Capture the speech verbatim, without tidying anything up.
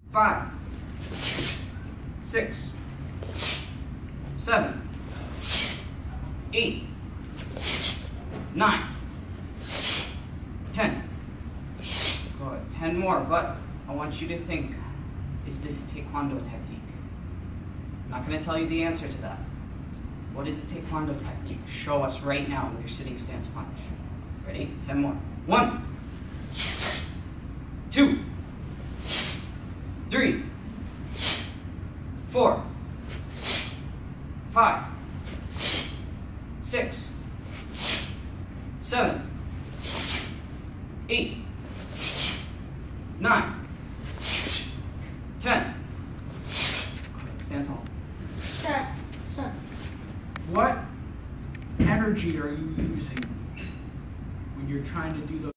five, six, seven, eight, nine, ten. Good. Ten more, but I want you to think, is this a Taekwondo technique? I'm not going to tell you the answer to that. What is a Taekwondo technique? Show us right now with your sitting stance punch. Ready? Ten more. One, two, three, four, five, six, seven, eight, nine, ten. Stand tall. Sir, sir. What energy are you using when you're trying to do those?